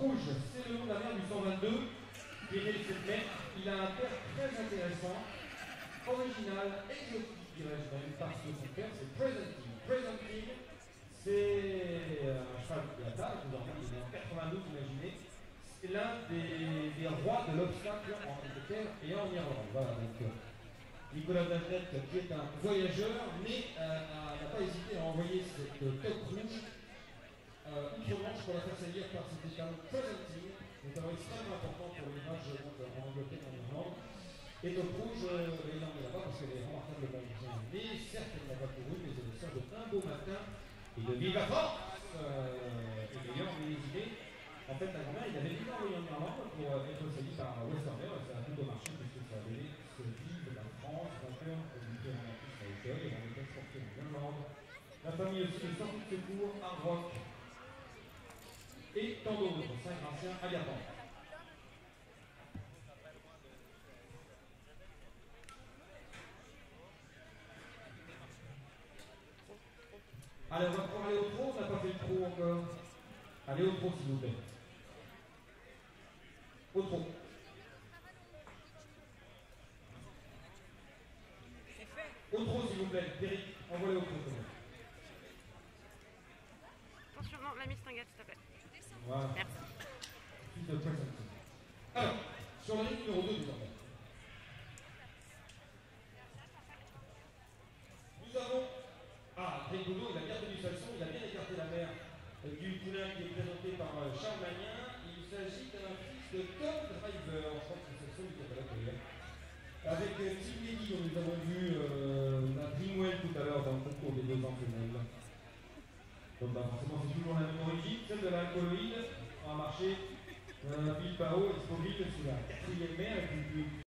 Rouge, c'est le nom de la mère du 122, qui est né le 7 mai. Il a un père très intéressant, original, exotique, dirais-je même, parce que son père, c'est Presenting. Presenting, c'est un cheval de la table, vous en il est en 92, imaginez. C'est l'un des rois de l'obstacle en Angleterre et en Irlande. Voilà, donc Nicolas Dagenet, qui est un voyageur, mais n'a pas hésité à envoyer cette toque rouge outre-Manche pour la faire saillir par cet étalon Presenting, notamment extrêmement important pour l'image en Angleterre et en Irlande. Et toque rouge, il en est là-bas parce qu'elle est remarquablement bien née. Certes, elle n'a pas couru, mais elle sort de un beau matin et de vive la force. Et d'ailleurs, les idées. En fait, la grand-mère, il avait déjà envoyé en Irlande pour être saisi par Westerner, et ça a plutôt marché puisque ça avait ce vive la France, vainqueur, éduqué en plus à l'école, et on était exporté en Irlande. La famille aussi est sortie de secours, Hard Rock, et tant d'autres, Saint-Gratien, à Gabon. Allez, on va pouvoir aller au trot, on n'a pas fait le trot encore. Allez au trot, s'il vous plaît. Au trot. Au trot, s'il vous plaît. Eric, envoie-les au trot. Attention, non, la mistingate, s'il te plaît. Voilà. Merci. Alors, sur la ligne numéro 2, désormais. Nous avons... Ah, Rigodo, il a bien tenu sa leçon, il a bien écarté la mère du poulain qui est présenté par Charles Magnin. Il s'agit d'un fils de Tom Driver, je crois que c'est cette du catalogue d'ailleurs. Avec Tim Lady, dont nous avons vu la Dreamwell tout à l'heure dans le concours des 2 ans femelles. Donc bah, forcément c'est toujours la même origine, celle de l'alcooloïde, on a marché Bilbao, Expoville, c'est la 4e mère, et puis